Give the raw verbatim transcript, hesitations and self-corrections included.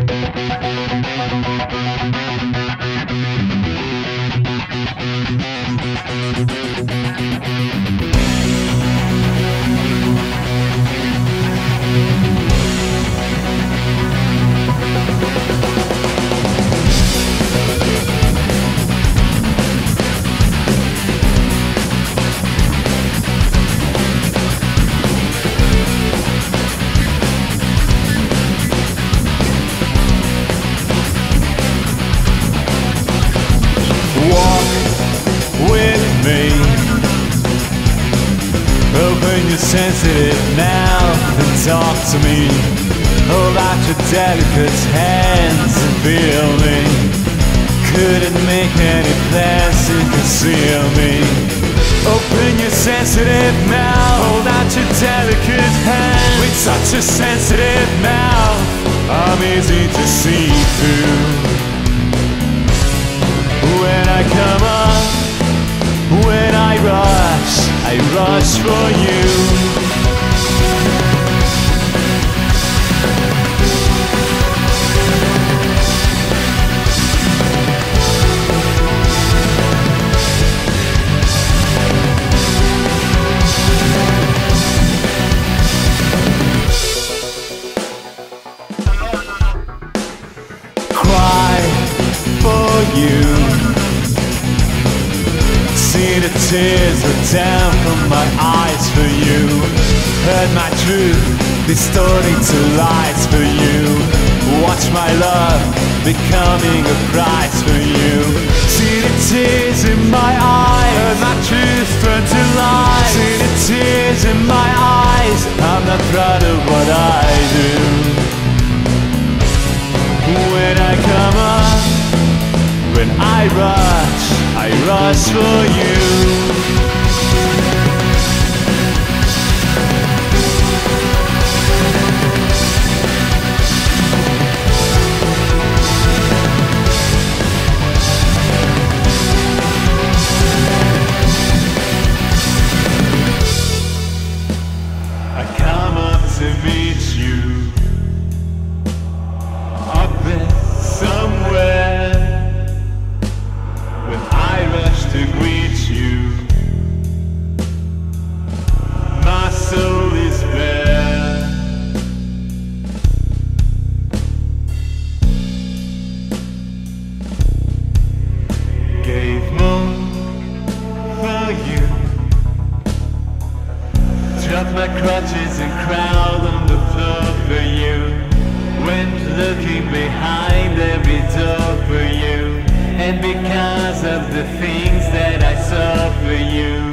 Open your sensitive mouth and talk to me. Hold out your delicate hands and feel me. Couldn't make any plans to conceal me. Open your sensitive mouth, hold out your delicate hands. With such a sensitive mouth, I'm easy to see through. When I come up, when I rush, I rush for you. Cry for you. See the tears are down from my eyes for you. Heard my truth distorting to lies for you. Watch my love becoming a prize for you. See the tears in my eyes. Heard my truth turn to lies. See the tears in my eyes. I'm not proud of what I do. When I come up, when I rush, I rush for you. I come up to meet you, up there somewhere. When I rush to greet you, my soul is bare. Gave more for you. Dropped my crutches and crowd on the floor for you. Went looking behind every door for you. And because of the things that I saw for you,